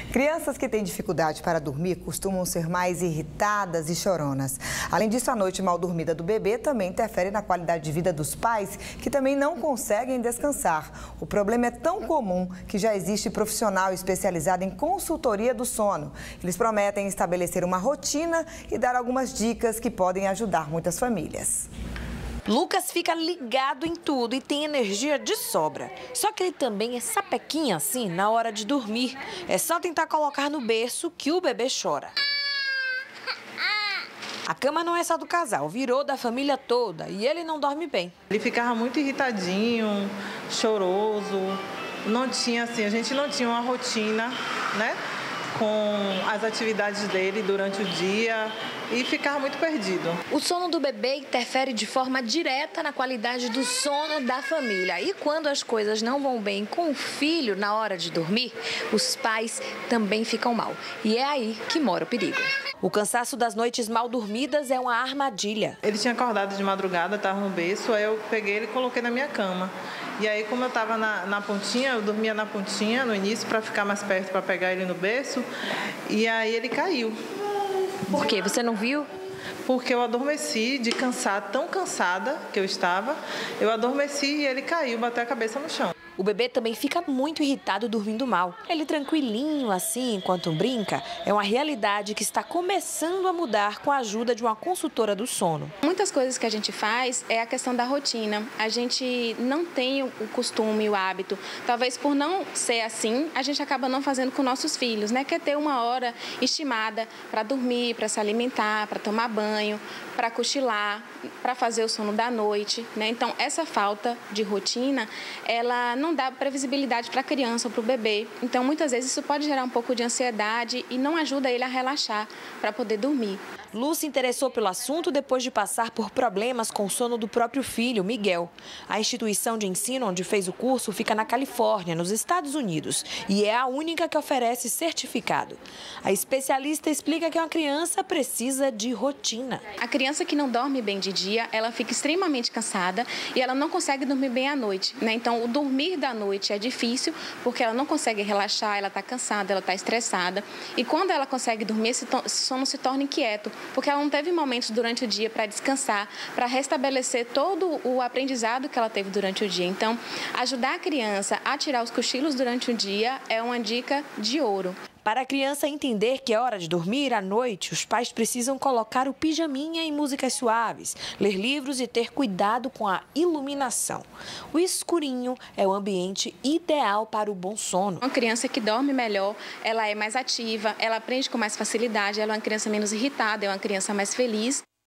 Crianças que têm dificuldade para dormir costumam ser mais irritadas e choronas. Além disso, a noite mal dormida do bebê também interfere na qualidade de vida dos pais, que também não conseguem descansar. O problema é tão comum que já existe profissional especializado em consultoria do sono. Eles prometem estabelecer uma rotina e dar algumas dicas que podem ajudar muitas famílias. Lucas fica ligado em tudo e tem energia de sobra. Só que ele também é sapequinha assim na hora de dormir. É só tentar colocar no berço que o bebê chora. A cama não é só do casal, virou da família toda e ele não dorme bem. Ele ficava muito irritadinho, choroso. Não tinha assim, a gente não tinha uma rotina, né, com as atividades dele durante o dia e ficava muito perdido. O sono do bebê interfere de forma direta na qualidade do sono da família. E quando as coisas não vão bem com o filho na hora de dormir, os pais também ficam mal. E é aí que mora o perigo. O cansaço das noites mal dormidas é uma armadilha. Ele tinha acordado de madrugada, estava no berço, aí eu peguei ele e coloquei na minha cama. E aí, como eu estava na pontinha, eu dormia na pontinha no início para ficar mais perto, para pegar ele no berço, e aí ele caiu. Por quê? Você não viu? Porque eu adormeci de cansar, tão cansada que eu estava, eu adormeci e ele caiu, bateu a cabeça no chão. O bebê também fica muito irritado dormindo mal. Ele tranquilinho assim, enquanto brinca, é uma realidade que está começando a mudar com a ajuda de uma consultora do sono. Muitas coisas que a gente faz é a questão da rotina. A gente não tem o costume, o hábito. Talvez por não ser assim, a gente acaba não fazendo com nossos filhos, né? Quer ter uma hora estimada para dormir, para se alimentar, para tomar banho, para cochilar, para fazer o sono da noite, né? Então, essa falta de rotina, ela não dá previsibilidade para a criança ou para o bebê. Então, muitas vezes isso pode gerar um pouco de ansiedade e não ajuda ele a relaxar para poder dormir. Lu se interessou pelo assunto depois de passar por problemas com o sono do próprio filho, Miguel. A instituição de ensino onde fez o curso fica na Califórnia, nos Estados Unidos, e é a única que oferece certificado. A especialista explica que uma criança precisa de rotina. A criança que não dorme bem de dia, ela fica extremamente cansada e ela não consegue dormir bem à noite, né? Então, o dormir da noite é difícil porque ela não consegue relaxar, ela está cansada, ela está estressada. E quando ela consegue dormir, esse sono se torna inquieto, porque ela não teve momentos durante o dia para descansar, para restabelecer todo o aprendizado que ela teve durante o dia. Então, ajudar a criança a tirar os cochilos durante o dia é uma dica de ouro. Para a criança entender que é hora de dormir à noite, os pais precisam colocar o pijaminha em músicas suaves, ler livros e ter cuidado com a iluminação. O escurinho é o ambiente ideal para o bom sono. Uma criança que dorme melhor, ela é mais ativa, ela aprende com mais facilidade, ela é uma criança menos irritada, é uma criança mais feliz.